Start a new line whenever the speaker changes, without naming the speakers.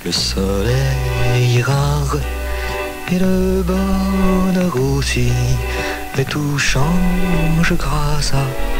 Le soleil rare et le bonheur aussi, mais tout change grâce à